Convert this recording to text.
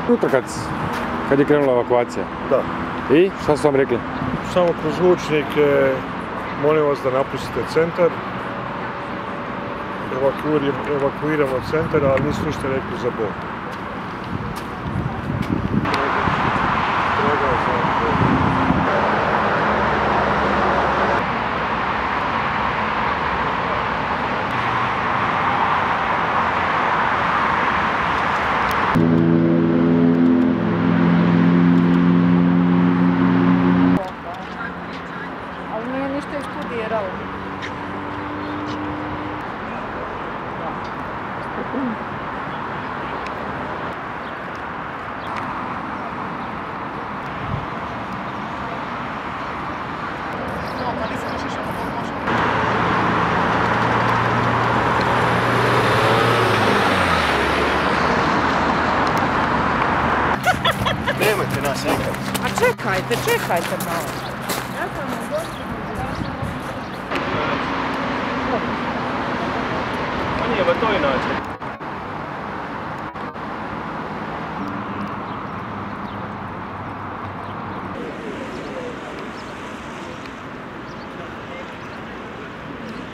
Utrkac, kad je krenula evakuacija? Da. I šta su vam rekli? Samo kroz zvučnike, molim vas da napustite centar. Evakuiramo centar, ali nisu ništa rekli za Zbog. Ali nije ništa istudirao. Nemojte nas nikad. A čekajte malo.